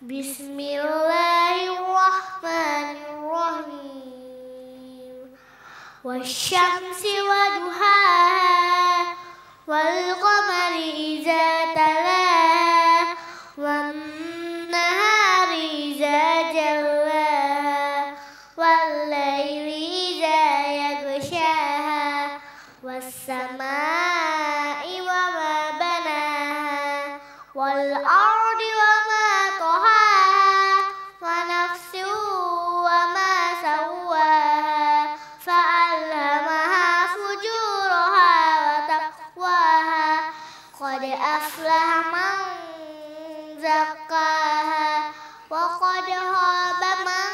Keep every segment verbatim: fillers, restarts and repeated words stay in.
Bismillahirrahmanirrahim. Wasyamsi wa duhaha wal qamari idza talaha wan nahari idza jallaha wal laili idza yaghshaha was samai wa ma banaha wal ardi wa ma tahaha wa nafsin wa ma sawwaha fa'alhamaha fujuraha wa taqwaha qad aflaha man zakkaha wa qad khaba man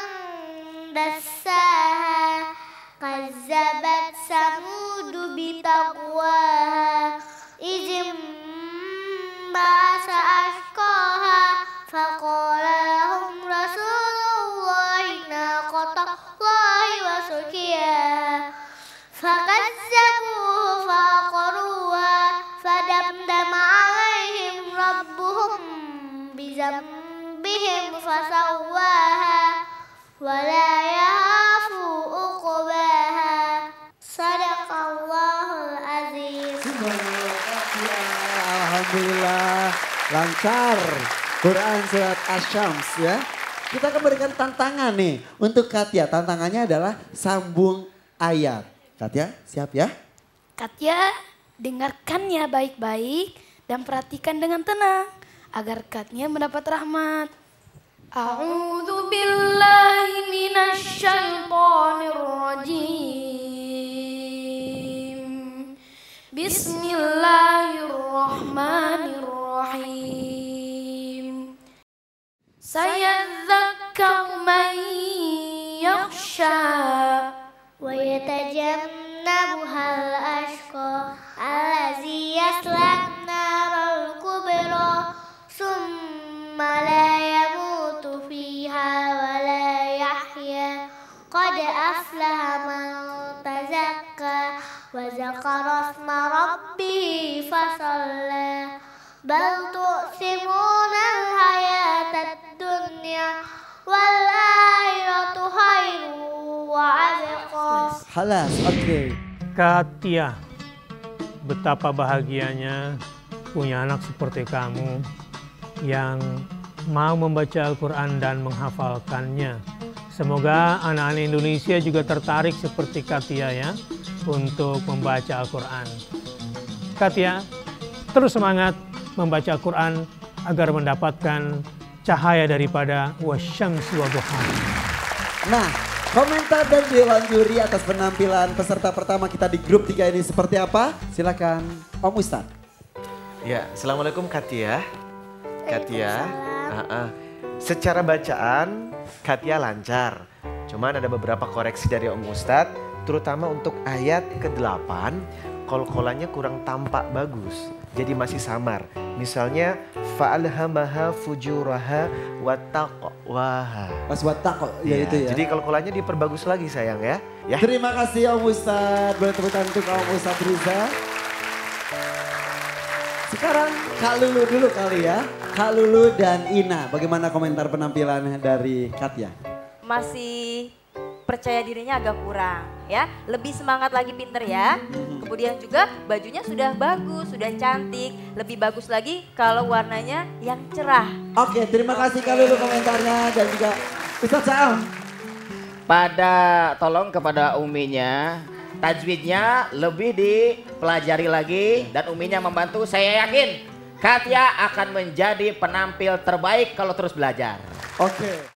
dassaha kazzabat samudu bitaqwaha izim ba'asa ashqaha faqala lahum rasulullahi naqatallahi wa suqiyaha fakazzabuhu faqaruha fadamdama alaihim rabbuhum bizambihim fasawwaha wala yahafu uqbaha. Sadaqallahul azim. Alhamdulillah lancar Quran surat Asy-Syams ya. Kita akan berikan tantangan nih untuk Katia. Tantangannya adalah sambung ayat. Katia siap ya? Katia, dengarkannya baik-baik dan perhatikan dengan tenang agar Katia mendapat rahmat. A'udzu billahi minasy syaithanir rajim. Bismillahirrahmanirrahim. Sayadzakkaru man yakhsha Wa yatajannabuhal ashqa allazi yaslan naral kubra summa la yamutu fiha wa la yahya qad aflaha man tazakka wa zakara isma rabbih fasalla bal tu'thiruna al-hayatad dunya wal akhiratu khairun wa abqa. Halas, oke. Okay. Katia, betapa bahagianya punya anak seperti kamu yang mau membaca Al-Quran dan menghafalkannya. Semoga anak-anak Indonesia juga tertarik seperti Katia ya untuk membaca Al-Quran. Katia, terus semangat membaca Al-Quran agar mendapatkan cahaya daripada wasyamsi wa duhaha. Nah, komentar dan dewan juri atas penampilan peserta pertama kita di grup tiga ini seperti apa? Silakan Om Ustadz. Ya, Assalamualaikum Katia. Katia, uh -uh. secara bacaan Katia lancar. Cuman ada beberapa koreksi dari Om Ustadz, terutama untuk ayat kedelapan, kol-kolannya kurang tampak bagus. Jadi masih samar. Misalnya fa'alhamaha fujuraha wa taqwaha. Pas wa taqwa ya, ya itu ya. Jadi kol-kolannya diperbagus lagi sayang ya. ya. Terima kasih Om Ustadz. Boleh tepuk tangan untuk Om Ustadz Riza. Sekarang Kak Lulu dulu kali ya. Kak Lulu dan Ina, bagaimana komentar penampilan dari Katia? Masih percaya dirinya agak kurang ya. Lebih semangat lagi pinter ya. Kemudian juga bajunya sudah bagus, sudah cantik. Lebih bagus lagi kalau warnanya yang cerah. Oke, terima kasih Kak Lulu komentarnya dan juga Ustadz Saam. Pada tolong kepada uminya, tajwidnya lebih dipelajari lagi dan uminya membantu. Saya yakin Katia akan menjadi penampil terbaik kalau terus belajar. Oke.